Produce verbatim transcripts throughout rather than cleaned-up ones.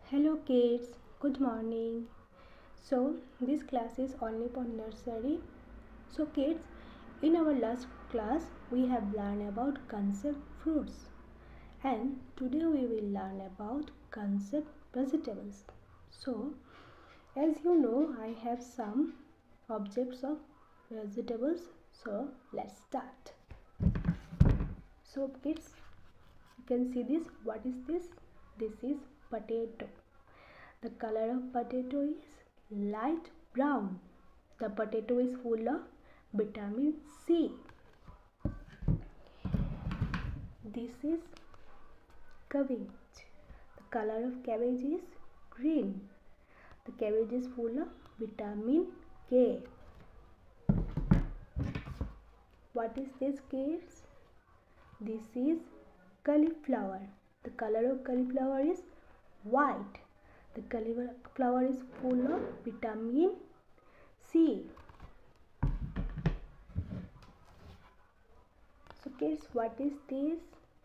Hello kids, good morning. So this class is only for nursery. So kids, in our last class we have learned about concept fruits and today we will learn about concept vegetables. So as you know I have some objects of vegetables. So let's start. So kids, you can see this. What is this? This is potato. The color of potato is light brown. The potato is full of vitamin C. This is cabbage. The color of cabbage is green. The cabbage is full of vitamin K. What is this, kids? This is cauliflower. The color of cauliflower is white. The cauliflower is full of vitamin C. So kids, what is this?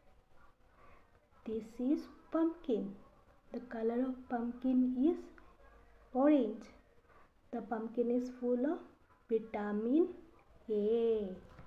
This is pumpkin. The color of pumpkin is orange. The pumpkin is full of vitamin A.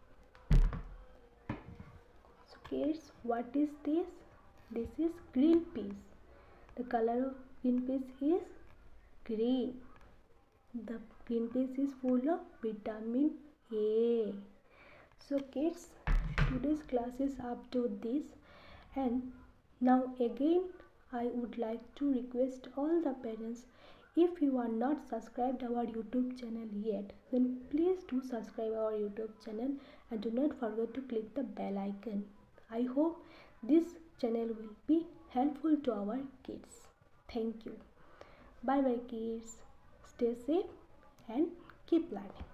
So kids, what is this? This is green peas. The color of green peas is green. The green peas is full of vitamin A. So kids, today's class is up to this, and now again I would like to request all the parents, if you are not subscribed our YouTube channel yet, then please do subscribe our YouTube channel and do not forget to click the bell icon. I hope this channel will be helpful to our kids. Thank you. Bye bye kids. Stay safe and keep learning.